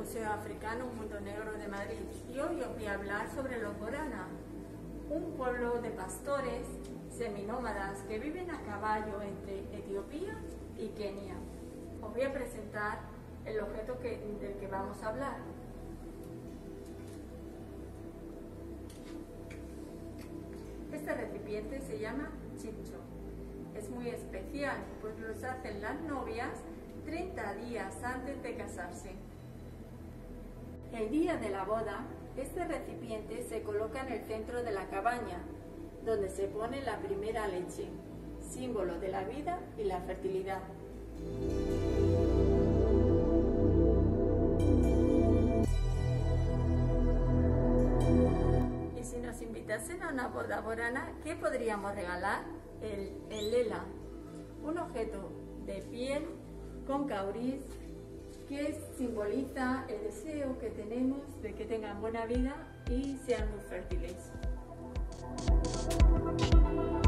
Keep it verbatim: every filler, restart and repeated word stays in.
Museo Africano Mundo Negro de Madrid y hoy os voy a hablar sobre los Borana, un pueblo de pastores seminómadas que viven a caballo entre Etiopía y Kenia. Os voy a presentar el objeto que, del que vamos a hablar. Este recipiente se llama chipcho. Es muy especial, pues los hacen las novias treinta días antes de casarse. El día de la boda, este recipiente se coloca en el centro de la cabaña, donde se pone la primera leche, símbolo de la vida y la fertilidad. Y si nos invitasen a una boda borana, ¿qué podríamos regalar? El, el lela, un objeto de piel con cauris que simboliza el deseo que tenemos de que tengan buena vida y sean muy fértiles.